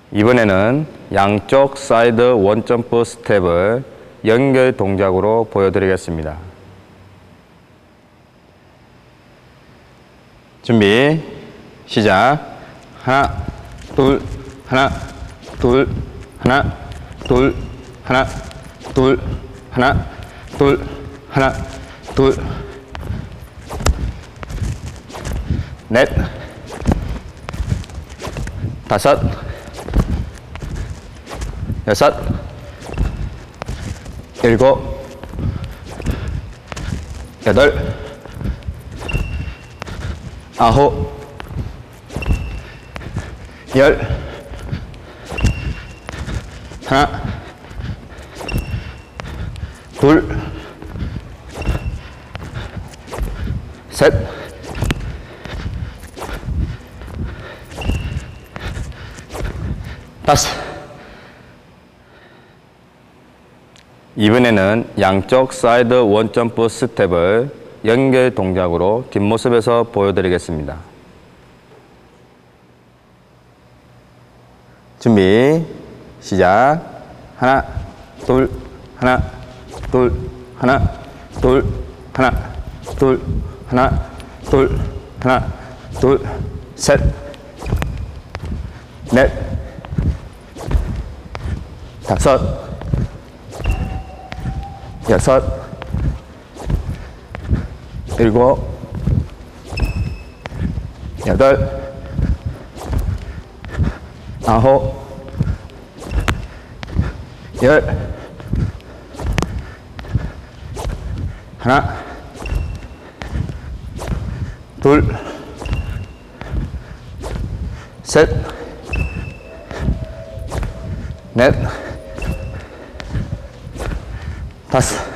이번에는 양쪽 사이드 원점프 스텝을 연결 동작으로 보여드리겠습니다. 준비, 시작. 하나, 둘, 하나, 둘, 하나, 둘, 하나, 둘, 하나, 둘, 하나, 둘, 넷, 다섯, 여섯, 일곱, 여덟, 아홉, 열, 하나, 둘, 셋, 다섯. 이번에는 양쪽 사이드 원점프 스텝을 연결 동작으로 뒷모습에서 보여드리겠습니다. 준비, 시작. 하나, 둘, 하나, 둘, 하나, 둘, 하나, 둘, 하나, 둘, 하나, 둘, 셋, 넷, 다섯, 여섯, 일곱, 여덟, 아홉, 열, 하나, 둘, 셋, 넷, 다섯.